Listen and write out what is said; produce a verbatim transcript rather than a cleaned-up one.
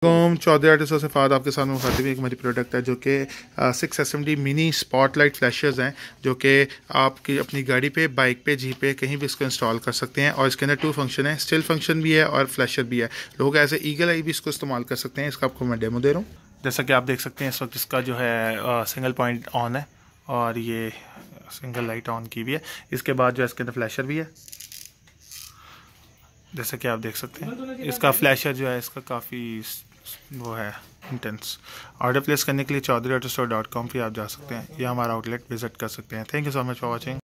ओम Chaudhary artist से फाद आपके सामने मुखातिब एक हमारी प्रोडक्ट है जो कि six S M D mini spotlight flashers हैं जो कि आपकी अपनी गाड़ी पे, बाइक पे, जीप पे कहीं भी इसको इंस्टॉल कर सकते हैं। और इसके अंदर टू फंक्शन है, स्टिल फंक्शन भी है और फ्लैशर भी है। लोग एज ए ईगल आई भी इसको इस्तेमाल कर सकते हैं। इसका आपको मैं डेमो दे रहा हूँ। जैसा कि आप देख सकते हैं इस वक्त इसका जो है सिंगल पॉइंट ऑन है और ये सिंगल लाइट ऑन की भी है। इसके बाद जो है इसके अंदर फ्लैशर भी है, जैसा कि आप देख सकते हैं। इसका फ्लैशर जो है इसका काफ़ी वो है इंटेंस। ऑर्डर प्लेस करने के लिए Chaudhary auto store dot com पर आप जा सकते हैं या हमारा आउटलेट विजिट कर सकते हैं। Thank you so much for watching.